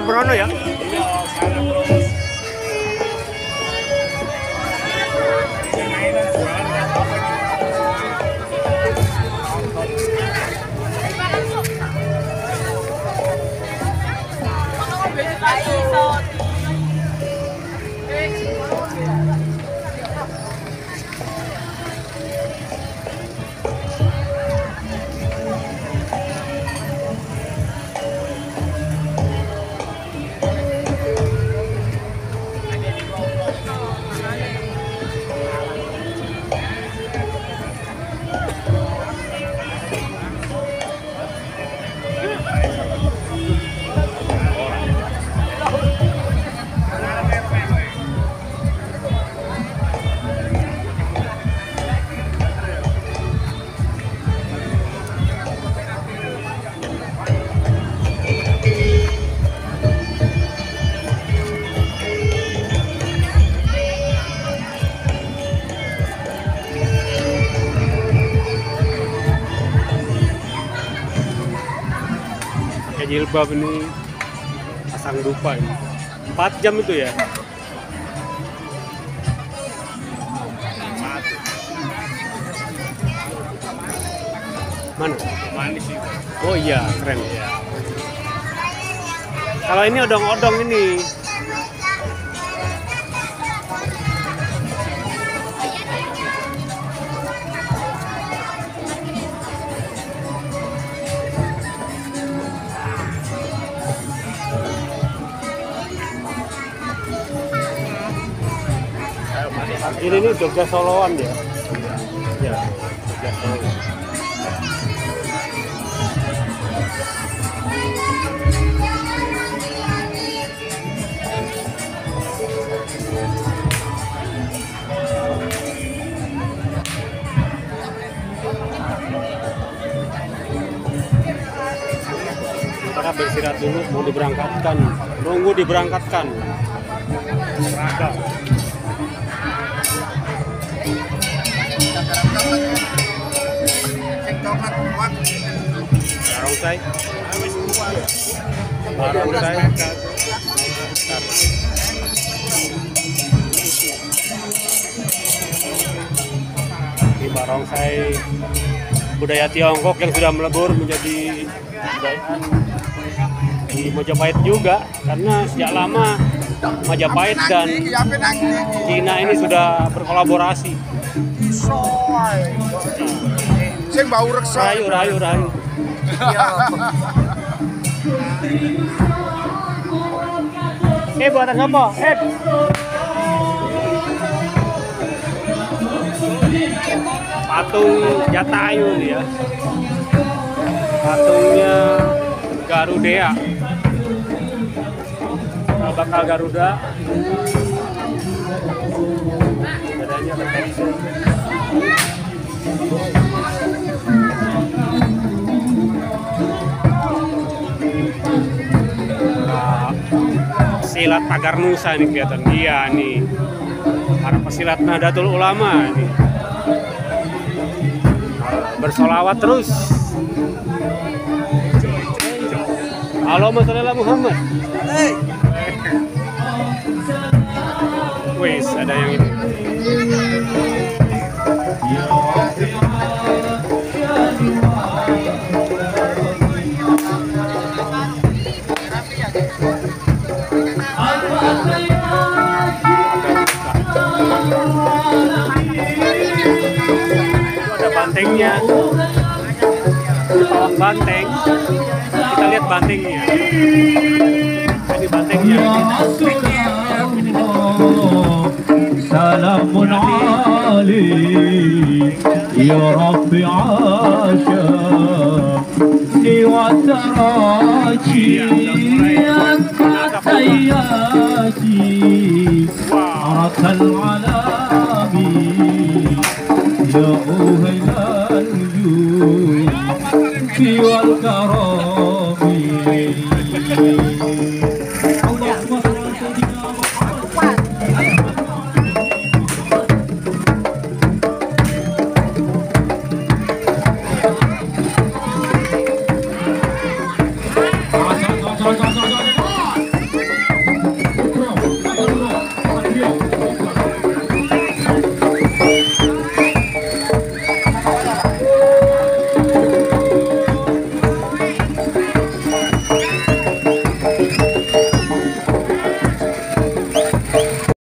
Sembrono ya. Jilbab ini pasang dupa ini 4 jam itu ya. Mana? Manis itu. Oh iya, keren ya. Kalau ini odong-odong ini. Ini nih Jogja Soloan ya. Ya, Jogja Solo. Kita beristirahat dulu, mau diberangkatkan. Nunggu diberangkatkan. Berangkat. Barongsai. Di barongsai budaya Tiongkok yang sudah melebur menjadi budaya di Majapahit juga, karena sejak lama Majapahit dan Cina ini sudah berkolaborasi. Sing bau reksa. Rayu. Buatan apa? Patung Jatayu nih ya. Patungnya Garuda. Bakal Garuda. Badannya bertekstur. Silat Pagar Nusa nih kelihatan dia nih, para pesilat Nahdlatul Ulama nih bersolawat terus. Allahumma sholli ala Muhammad. Wes ada yang ini. Bantengnya, pawang banteng. Kita lihat bantengnya. Ini bantengnya. Salamun alaik ya Rabbi asya wa taraji sayyati arakal alami ya